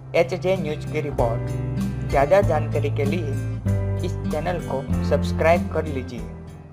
HJ news की report. ज़्यादा जानकारी के लिए इस चैनल को सब्सक्राइब कर लीजिए।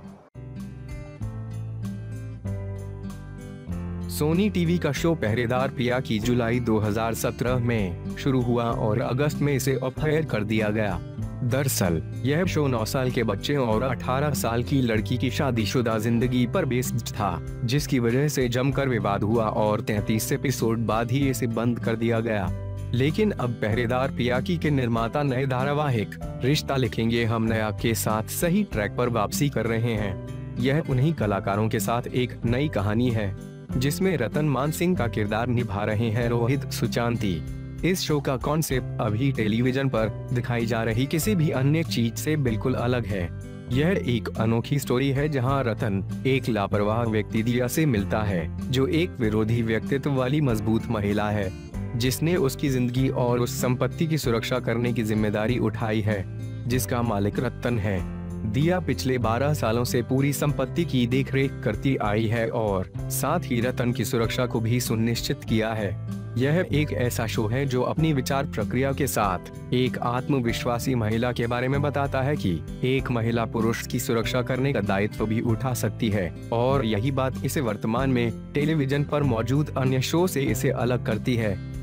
सोनी टीवी का शो पहरेदार पिया की जुलाई 2017 में शुरू हुआ और अगस्त में इसे ऑफ एयर कर दिया गया। दरअसल यह शो 9 साल के बच्चे और 18 साल की लड़की की शादीशुदा जिंदगी पर बेस्ड था, जिसकी वजह से जमकर विवाद हुआ और 33 एपिसोड बाद ही इसे बंद कर दिया गया। लेकिन अब पहरेदार पिया की के निर्माता नए धारावाहिक रिश्ता लिखेंगे हम नया के साथ सही ट्रैक पर वापसी कर रहे हैं। यह उन्हीं कलाकारों के साथ एक नई कहानी है जिसमें रतन मान सिंह का किरदार निभा रहे हैं रोहित सुचांती। इस शो का कॉन्सेप्ट अभी टेलीविजन पर दिखाई जा रही किसी भी अन्य चीज से बिल्कुल अलग है। यह एक अनोखी स्टोरी है जहां रतन एक लापरवाह व्यक्ति दिया से मिलता है, जो एक विरोधी व्यक्तित्व वाली मजबूत महिला है जिसने उसकी जिंदगी और उस संपत्ति की सुरक्षा करने की जिम्मेदारी उठाई है जिसका मालिक रत्तन है। दिया पिछले 12 सालों से पूरी संपत्ति की देखरेख करती आई है और साथ ही रतन की सुरक्षा को भी सुनिश्चित किया है। यह एक ऐसा शो है जो अपनी विचार प्रक्रिया के साथ एक आत्मविश्वासी महिला के बारे में बताता है कि एक महिला पुरुष की सुरक्षा करने का दायित्व भी उठा सकती है, और यही बात इसे वर्तमान में टेलीविजन पर मौजूद अन्य शो से इसे अलग करती है।